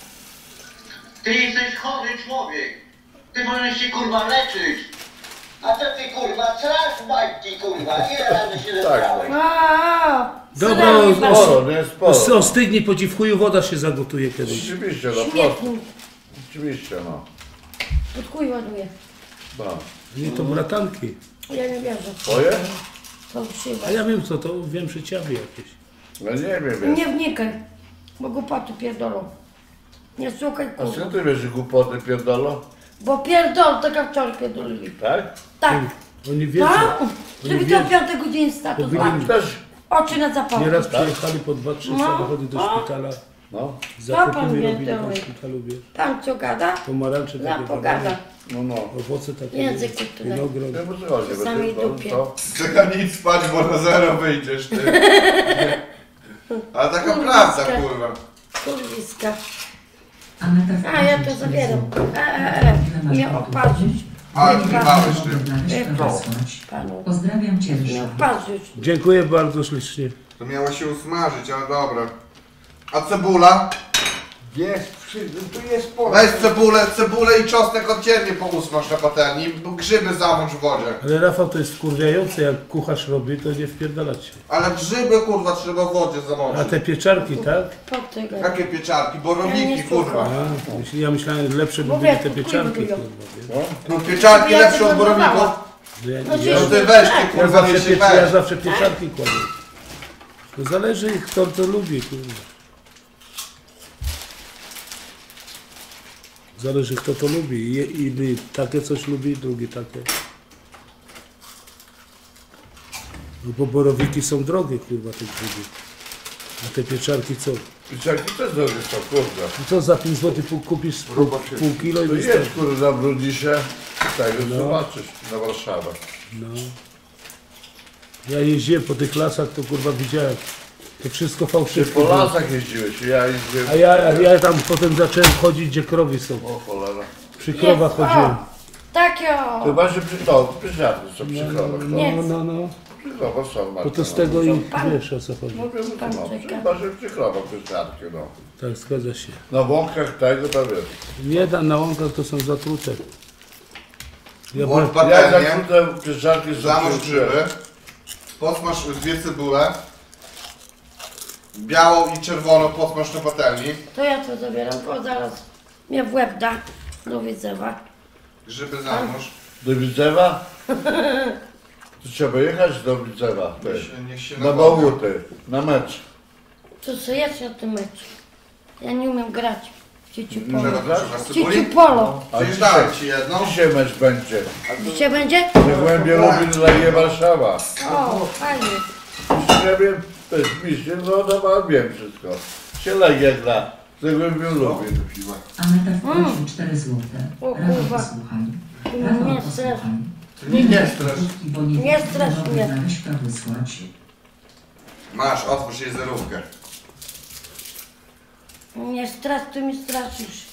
Ty jesteś chory człowiek. Ty powinieneś się kurwa leczyć. A co ty kurwa, strasz bajki kurwa, ile razy się leczyłeś? Dobra, Sporo, nie? Sporo. Ostygnij, po ci w chuju woda się zagotuje kiedyś. Oczywiście, no prosto. Śmietnik. Oczywiście, no. Pod chuj ładuje. No. Nie, to bratanki. Ja nie wierzę. Twoje? Fałszywe. A ja wiem co, to wiem, że ciaby jakieś. No nie wiem, wiesz. Nie wnikaj. Bo głupoty pierdolą. Nie słuchaj A kurwa. skąd ty wiesz, że głupoty pierdolą? Bo pierdol, tak jak wczoraj pierdolili. Tak? Tak. Oni wiedzą. Tak? Żeby wiedzą. to 5 godzin status Powinni lat. Też. Oczy na zapałkę. Nieraz przyjechali po 2-3 No. samochody do szpitala. No. Zakupy pan mi wie, robili to w wy. szpitalu, wiesz. Tam co gada? Pomarańcze Ja takie pogada. banany, No, no. owoce takie, Język wiesz, tutaj. winogron. Ja po co chodzi? W samej Bo ty- dupie. to- Czeka nic spać, bo na zero wyjdziesz, ty. Ale taka Kurwa, prawda, skarb. kurwa. Kurwiska. Aneta A ja to zabieram. Nie oparzyć. Ale grzebałeś ty. Panu. Pozdrawiam cię, Nie Rysiek. oparzyć. Dziękuję bardzo ślicznie. To miało się usmażyć, ale dobra. A cebula? Jest, tu jest pole. Weź cebulę i czosnek oddzielnie pousmaż na patelni, bo grzyby zamącz w wodzie. Ale Rafał, to jest wkurwiające, jak kucharz robi, to nie wpierdalać się. Ale grzyby, kurwa, trzeba w wodzie A zamoczyć. te pieczarki, tak? Po tego. Jakie pieczarki? Ja Boroniki, nie kurwa. Ja myślałem, że lepsze by Mówię, były te kurwa, pieczarki, mówią. kurwa, wiesz. No pieczarki Ja lepsze tego od boroników. dodawała. Że ja, No ja, dziś- No ty weź ty, ja, kurwa, nie się ja weź. zawsze pieczarki kładę. To zależy, kto to lubi, kurwa. Zależy, kto to lubi. Inny takie coś lubi, drugi takie. No bo borowiki są drogie, kurwa, te grzyby. A te pieczarki co? Pieczarki też drogie są, kurde. No co za 5 zł kupisz pół kilo i To wystarczy. jedź, kurde, zabrudzi się. Tak, No. zobaczysz na Warszawę. No. Ja jeździłem po tych lasach, to kurwa widziałem. To wszystko Ty fałszywe. po lasach jeździłeś, ja jeździłem. A ja tam potem zacząłem chodzić, gdzie krowy są. O cholera. Przy krowach chodziłem. Takie o. Chyba, że przy pieczarki są przy krowach. No, no, no. Przykrowo są, Bo to z tego i wiesz o co chodzi. Mówię, Pan no, czeka. chyba, że przykrowo pieszczarki, no. Tak, zgadza się. Na łąkach tego to wiesz. Nie da na łąkach, to są zatrute. Ja Włącz byłem- Ja patelnię, zatrute pieszczarki zamąż grzyby, posmaż 2 cebule, białą i czerwoną posmaż na patelni, To ja to zabieram, bo zaraz mnie w łeb da. Do widzenia. grzyby zamąż. Do Widzewa? To trzeba jechać do Widzewa. Niech się Na nawodnią. Bałuty, na mecz. To co jest na tym meczu? Ja nie umiem grać w cieciu Czego polo. tu szukasz W cieciu cebuli? polo. A Przecież dałem ci jedną. Dzisiaj mecz będzie. Dzisiaj będzie? Zagłębie Lubin, Legia Warszawa. O, fajnie. Ja wiem, to jest mistrzem, no no, wiem wszystko. Się Legia gra. Zagłębie Lubin. Aneta wpłacił 4 złote. O, Rafał, kurwa. posłuchaj. Nie Rafał, strasz. posłuchaj. Ty mnie nie strasz. Bo nie Nie strasz mogę mnie. na Ryśka wysłać. Masz, otwórz jej zerówkę. Nie strasz, ty mi straszysz.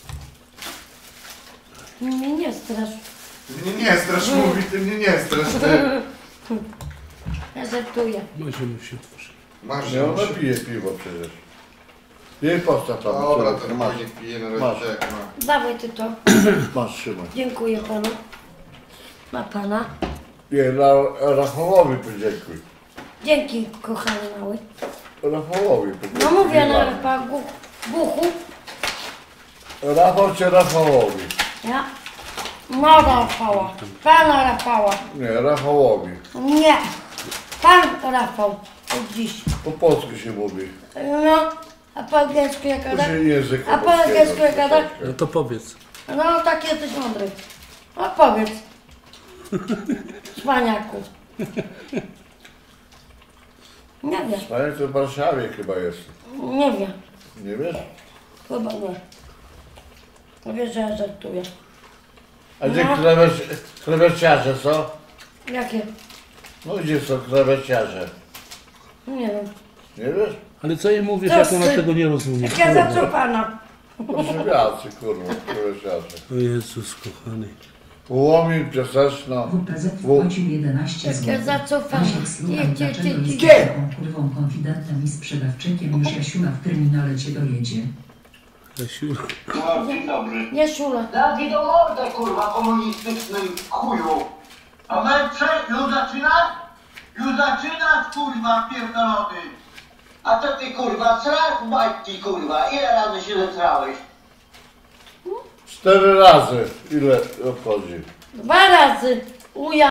Mnie nie strasz. Ty mnie nie strasz, mówi, ty mnie nie strasz, ty. Ja żartuję. Może mu się otworzy. Masz, Nie, ona pije piwo przecież. Jej postaw tam. Dobra, co? to masz, niech pije na Masz. razie jak ma. Dawaj ty to. masz trzymaj. Dziękuję panu. Ma pana. Jej, Rafałowi podziękuj. Dzięki, kochany mały. Rafałowi podziękuj. No mówię na Rafał Buchu. Rafał czy Rafałowi? Ja? No Rafała. Pana Rafała. Nie, Rafałowi. Nie. Pan Rafał. Od dziś. Po polsku się mówi. No. A po angielsku jak gada? Użyj języka A po polskiego angielsku jak gada? troszeczkę. No to powiedz. No tak jesteś mądry. No powiedz. Cwaniaku. Nie wiem. Panie, to w Warszawie chyba jest. Nie wiem. Nie wiesz? Chyba nie. No wiesz, że ja żartuję. A gdzie No. kreweciarze są? Jakie? No gdzie są kreweciarze? Nie wiem. Nie wiesz? Ale co jej mówisz, Co jak ona ty? tego nie rozumie? Jak ja zacofana. Poszywiacy, kurwa, kreweciarze. O Jezus kochany. Łomin, Piaseczno. WPZ wpłacił 11 Jak zł. ja zacofana. Asiek, słuchaj, Ty, dlaczego ty, ty, jesteś ty. taką kurwą konfidentem i sprzedawczykiem, już Jasiula w terminale cię dojedzie. Jasiu. No, dzień dobry. Nie szula. Daj do mordę, kurwa, komunistycznej chuju. A męcze, już zaczynasz? Już zaczynasz, kurwa, pierdolony. A to ty, kurwa, srasz w majtki, kurwa. Ile razy się zesrałeś? 4 razy. Ile obchodzi? 2 razy. Uja.